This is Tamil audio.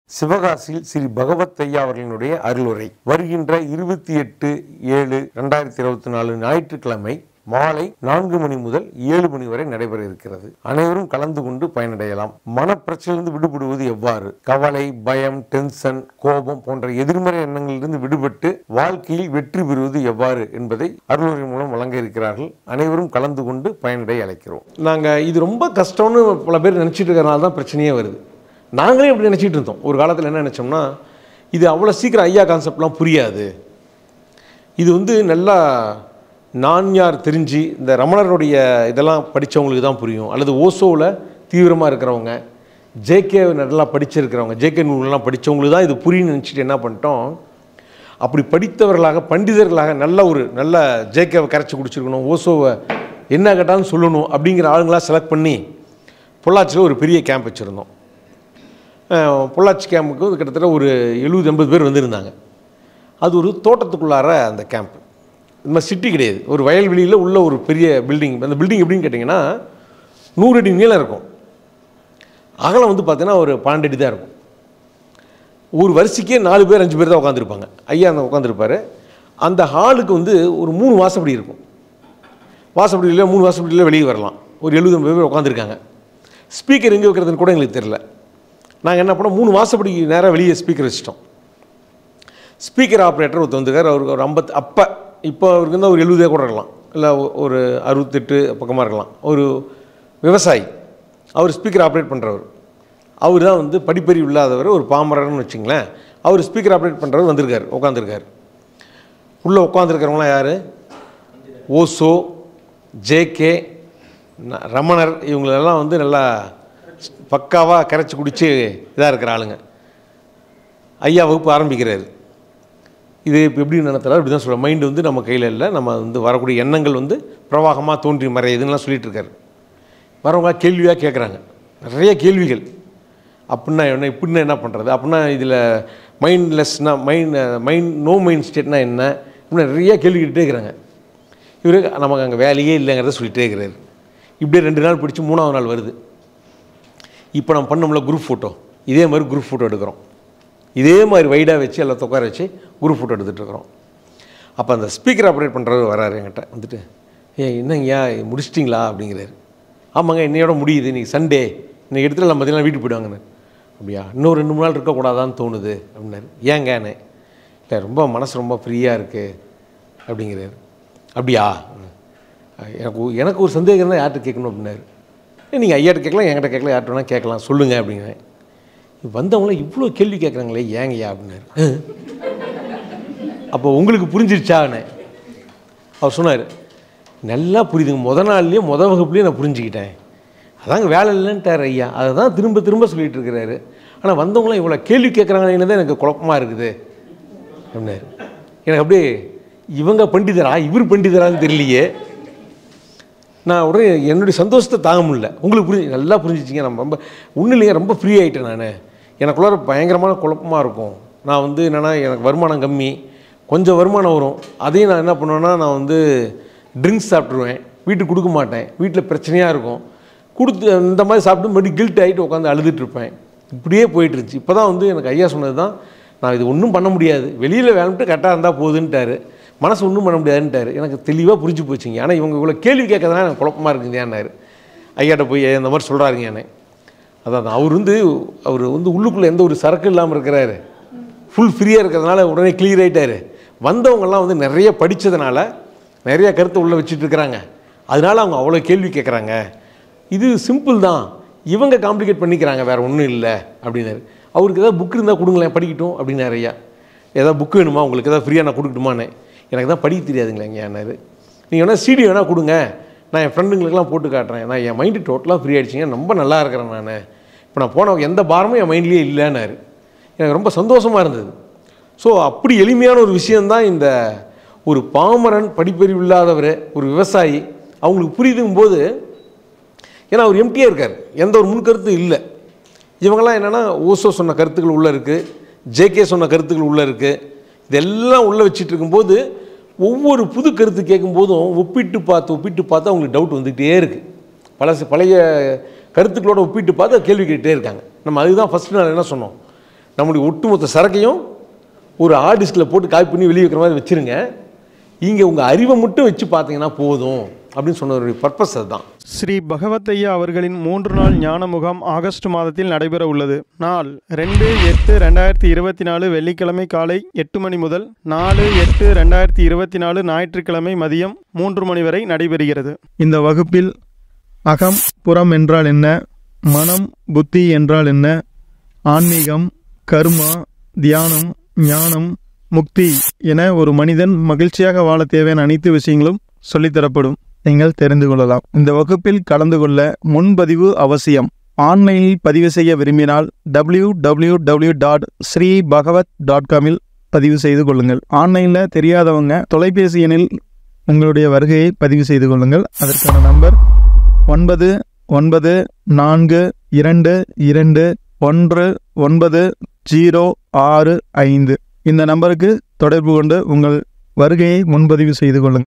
சிவகாசியில் ஸ்ரீ பகவத் ஐயா அவர்களினுடைய அருளுரை வருகின்ற 28/7/2024 ஞாயிற்றுக்கிழமை மாலை 4 மணி முதல் 7 மணி வரை நடைபெற இருக்கிறது. அனைவரும் கலந்து கொண்டு பயனடையலாம். மனப்பிரச்சனையிலிருந்து விடுபடுவது எவ்வாறு, கவலை, பயம், டென்ஷன், கோபம் போன்ற எதிர்மறை எண்ணங்களிலிருந்து விடுபட்டு வாழ்க்கையில் வெற்றி பெறுவது எவ்வாறு என்பதை அருளுரை மூலம் வழங்க இருக்கிறார்கள். அனைவரும் கலந்து கொண்டு பயனடைய அழைக்கிறோம். நாங்கள் இது ரொம்ப கஷ்டம்னு பல பேர் நினைச்சிட்டு இருக்கிறனால தான் பிரச்சனையே வருது. நாங்களே இப்படி நினச்சிட்டு இருந்தோம். ஒரு காலத்தில் என்ன நினச்சோம்னா, இது அவ்வளோ சீக்கிரம் ஐயா கான்செப்ட்லாம் புரியாது, இது நல்லா நான் யார் தெரிஞ்சு இந்த ரமணருடைய இதெல்லாம் படித்தவங்களுக்கு தான் புரியும், அல்லது ஓசோவில் தீவிரமாக இருக்கிறவங்க, ஜேகே நல்லா படிச்சிருக்கிறவங்க, ஜேகே நூலெலாம் படித்தவங்களுக்கு தான் இது புரியும்னு நினச்சிட்டு என்ன பண்ணிட்டோம், அப்படி படித்தவர்களாக பண்டிதர்களாக நல்ல ஜேகேவை கரைச்சி குடிச்சிருக்கணும், ஓசோவை என்ன கேட்டாலும் சொல்லணும் அப்படிங்கிற ஆளுங்களாக செலக்ட் பண்ணி பொள்ளாச்சியில் ஒரு பெரிய கேம்ப் வச்சுருந்தோம். பொள்ளாச்சி கேம்புக்கு கிட்டத்தட்ட ஒரு 70-80 பேர் வந்திருந்தாங்க. அது ஒரு தோட்டத்துக்குள்ளார அந்த கேம்ப், இந்த மாதிரி சிட்டி கிடையாது, ஒரு வயல்வெளியில் உள்ள ஒரு பெரிய பில்டிங். அந்த பில்டிங் எப்படின்னு கேட்டிங்கன்னா 100 அடி நீளம் இருக்கும், அகலம் பார்த்தீங்கன்னா ஒரு 12 அடி தான் இருக்கும். ஒரு வரிசைக்கே 4 பேர் 5 பேர் தான் உட்காந்துருப்பாங்க. ஐயா அந்த உட்காந்துருப்பார். அந்த ஹாலுக்கு ஒரு 3 வாசப்படி இருக்கும். வாசப்படியில் 3 வாசப்படியில் வெளியே வரலாம். ஒரு 70-80 பேர் உட்காந்துருக்காங்க. ஸ்பீக்கர் எங்கே வைக்கிறதுன்னு கூட எங்களுக்கு தெரியல. நாங்கள் என்ன பண்ணோம், 3 வாசப்படிக்கு நேராக வெளியே ஸ்பீக்கர் வச்சிட்டோம். ஸ்பீக்கர் ஆப்ரேட்டர் ஒருத்தர் வந்துருக்கார். அவருக்கு ஒரு 50, இப்போ அவருக்கு ஒரு 70 கூட இருக்கலாம், இல்லை ஒரு 68 பக்கமாக இருக்கலாம். ஒரு விவசாயி, அவர் ஸ்பீக்கர் ஆப்ரேட் பண்ணுறவர். அவர் தான் படிப்பறிவு இல்லாதவர், ஒரு பாமரர்னு வச்சுங்களேன். அவர் ஸ்பீக்கர் ஆப்ரேட் பண்ணுறவர் வந்திருக்கார், உட்காந்துருக்கார். உள்ளே உட்காந்துருக்கிறவங்களாம் யார், ஓசோ, ஜேகே, ரமணர், இவங்களெல்லாம் நல்லா பக்காவாக கரைச்சி குடித்து இதாக இருக்கிற ஆளுங்க. ஐயா வகுப்பு ஆரம்பிக்கிறாரு. இது இப்போ எப்படி நடத்துகிறார், இப்படி தான் சொல்ல, மைண்டு நம்ம கையில் இல்லை, நம்ம வரக்கூடிய எண்ணங்கள் பிரவாகமாக தோன்றி மறையுதுன்னெலாம் சொல்லிகிட்டு இருக்காரு. வரவங்க கேள்வியாக கேட்குறாங்க, நிறைய கேள்விகள். அப்படின்னா என்ன, இப்படின்னா என்ன பண்ணுறது, அப்படின்னா இதில் மைண்ட்லெஸ்னா நோ மைண்ட் ஸ்டேட்னா என்ன, இப்படி நிறைய கேள்வி கேட்டுகிட்டே இருக்கிறாங்க. இவர் நமக்கு அங்கே வேலையே இல்லைங்கிறத சொல்லிகிட்டே இருக்கிறாரு. இப்படியே 2 நாள் பிடிச்சி 3ஆவது நாள் வருது. இப்போ நம்ம பண்ணோம்ல குரூப் ஃபோட்டோ, இதே மாதிரி குரூப் ஃபோட்டோ எடுக்கிறோம். இதே மாதிரி வைடாக வச்சு எல்லாம் உட்கார வச்சு குரூப் ஃபோட்டோ எடுத்துகிட்டு இருக்கிறோம். அப்போ அந்த ஸ்பீக்கர் ஆப்ரேட் பண்ணுறவர் வராரு என்கிட்ட என்னங்கய்யா முடிச்சிட்டிங்களா அப்படிங்கிறாரு. ஆமாங்க, இன்னையோட முடியுது, இன்றைக்கி சண்டே, இன்றைக்கி எடுத்துகிட்டு நம்ம பார்த்தீங்கன்னா வீட்டுக்கு போயிடுவாங்கன்னு. அப்படியா, இன்னும் 2-3 நாள் இருக்கக்கூடாதான்னு தோணுது அப்படின்னாரு. ஏங்கன்னு, இல்லை ரொம்ப மனசு ரொம்ப ஃப்ரீயாக இருக்குது அப்படிங்கிறாரு. அப்படியா, எனக்கு ஒரு சந்தேகம் தான், யார்கிட்ட கேட்கணும் அப்படின்னாரு. நீங்கள் ஐயாட்ட கேட்கலாம், என்கிட்ட கேட்கலாம், யார்கிட்ட வேணால் கேட்கலாம், சொல்லுங்கள் அப்படிங்கிறேன். வந்தவங்களாம் இவ்வளோ கேள்வி கேட்குறாங்களே ஏங்கய்யா அப்படின்னாரு. அப்போ உங்களுக்கு புரிஞ்சிருச்சான்னு அவர் சொன்னார். நல்லா புரியுதுங்க, நாள்லேயும் வகுப்புலேயும் நான் புரிஞ்சுக்கிட்டேன், அதாங்க வேலை இல்லைன்ட்டார் ஐயா. அதை தான் திரும்ப திரும்ப சொல்லிகிட்டு இருக்கிறாரு. ஆனால் வந்தவங்களாம் இவ்வளோ கேள்வி கேட்குறாங்கன்னு தான் எனக்கு குழப்பமாக இருக்குது அப்படின்னாரு. எனக்கு அப்படியே இவங்க பண்டிதரா இவர் பண்டிதரான்னு தெரியலையே. நான் உடனே என்னுடைய சந்தோஷத்தை தாங்க முடியல. உங்களுக்கு நல்லா புரிஞ்சிச்சிங்க, நம்ம ரொம்ப ஒன்றும் இல்லைங்க, ரொம்ப ஃப்ரீ ஆகிட்டேன். நான் எனக்குள்ளார பயங்கரமான குழப்பமாக இருக்கும். நான் என்னென்னா, எனக்கு வருமானம் கம்மி, கொஞ்சம் வருமானம் வரும், அதையும் நான் என்ன பண்ணுவேன்னா, நான் ட்ரிங்க்ஸ் சாப்பிட்ருவேன், வீட்டுக்கு கொடுக்க மாட்டேன், வீட்டில் பிரச்சனையாக இருக்கும், கொடுத்து இந்த மாதிரி சாப்பிட்டு மறுபடியும் கில்ட் ஆகிட்டு உட்காந்து அழுதுட்டுருப்பேன். இப்படியே போயிட்டுருச்சு. இப்போ தான் எனக்கு ஐயா சொன்னது தான், நான் இது ஒன்றும் பண்ண முடியாது, வெளியில் வேலைட்டு கரெக்டாக இருந்தால் போகுதுன்ட்டார், மனசு ஒன்றும் பண்ண முடியாதுன்ட்டார். எனக்கு தெளிவாக புரிஞ்சு போச்சுங்க. ஆனால் இவங்க இவ்வளோ கேள்வி கேட்கறதுனால எனக்கு குழப்பமாக இருக்குங்கன்னாரு. ஐயாட்ட போய் இந்த மாதிரி சொல்கிறாருங்க என்ன. அதான் அவர் உள்ளுக்குள்ளே எந்த ஒரு சரக்கு இல்லாமல் இருக்கிறாரு, ஃபுல் ஃப்ரீயாக இருக்கிறதுனால உடனே கிளியர் ஆகிட்டார். வந்தவங்கெல்லாம் நிறைய படித்ததுனால நிறைய கருத்தை உள்ளே வச்சுட்டு இருக்கிறாங்க, அதனால அவங்க அவ்வளோ கேள்வி கேட்குறாங்க. இது சிம்பிள் தான், இவங்க காம்ப்ளிகேட் பண்ணிக்கிறாங்க, வேறு ஒன்றும் இல்லை அப்படின்னாரு. அவருக்கு ஏதாவது புக் இருந்தால் கொடுங்களேன் படிக்கட்டும் அப்படின்னாரு. ஐயா ஏதாவது புக்கு வேணுமா உங்களுக்கு, ஏதாவது ஃப்ரீயாக நான் கொடுக்கட்டுமான்னு. எனக்கு தான் படிக்க தெரியாதுங்களேங்கன்னாரு. நீங்கள் வேணால் சிடி வேணால் கொடுங்க, நான் என் ஃப்ரெண்டுங்களுக்கெல்லாம் போட்டு காட்டுறேன், நான் என் மைண்டு டோட்டலாக ஃப்ரீ ஆகிடுச்சிங்க, ரொம்ப நல்லா இருக்கிறேன் நான், இப்போ நான் போன எந்த பாரமும் என் மைண்ட்லேயே இல்லைன்னாரு. எனக்கு ரொம்ப சந்தோஷமாக இருந்தது. ஸோ அப்படி எளிமையான ஒரு விஷயந்தான் இந்த ஒரு பாமரன், படிப்பறிவு இல்லாதவர், ஒரு விவசாயி, அவங்களுக்கு புரியுதுங்கும் போது, ஏன்னா அவர் எம்டியாக இருக்கார், எந்த ஒரு முன்கருத்து இல்லை. இவங்கெல்லாம் என்னென்னா ஓசோ சொன்ன கருத்துக்கள் உள்ளே இருக்குது, ஜேகே சொன்ன கருத்துக்கள் உள்ளே இருக்குது, இதெல்லாம் உள்ளே வச்சுட்டு இருக்கும்போது ஒவ்வொரு புது கருத்து கேட்கும்போதும் ஒப்பிட்டு பார்த்து அவங்களுக்கு டவுட் வந்துகிட்டே இருக்குது. பழைய கருத்துக்களோட ஒப்பிட்டு பார்த்து கேள்வி கேட்டுகிட்டே இருக்காங்க. நம்ம அதுதான் ஃபஸ்ட்டு நாள் என்ன சொன்னோம், நம்முடைய ஒட்டுமொத்த சரக்கையும் ஒரு ஹார்ட் டிஸ்கில் போட்டு காப்பி பண்ணி வெளியே வைக்கிற மாதிரி வச்சுருங்க. இங்கே உங்கள் அறிவை மட்டும் வச்சு பார்த்தீங்கன்னா போதும் அப்படின்னு சொன்னவருடைய பர்பஸ் அதுதான். ஸ்ரீ பகவத் ஐயா அவர்களின் 3 நாள் ஞான முகாம் ஆகஸ்ட் மாதத்தில் நடைபெற உள்ளது. நாள் 2/8/2024 வெள்ளிக்கிழமை காலை 8 மணி முதல் 4/8/2024 ஞாயிற்றுக்கிழமை மதியம் 3 மணி வரை நடைபெறுகிறது. இந்த வகுப்பில் அகம் புறம் என்றால் என்ன, மனம் புத்தி என்றால் என்ன, ஆன்மீகம், கர்மா, தியானம், ஞானம், முக்தி என ஒரு மனிதன் மகிழ்ச்சியாக வாழ தேவையான அனைத்து விஷயங்களும் சொல்லித்தரப்படும். நீங்கள் தெரிந்து கொள்ளலாம். இந்த வகுப்பில் கலந்து கொள்ள முன்பதிவு அவசியம். ஆன்லைனில் பதிவு செய்ய விரும்பினால் www.sreebhagavat.com பதிவு செய்து கொள்ளுங்கள். ஆன்லைனில் தெரியாதவங்க தொலைபேசி எண்ணில் உங்களுடைய வருகையை பதிவு செய்து கொள்ளுங்கள். அதற்கான நம்பர் 9942219065. இந்த நம்பருக்கு தொடர்பு கொண்டு உங்கள் வருகையை முன்பதிவு செய்து கொள்ளுங்கள்.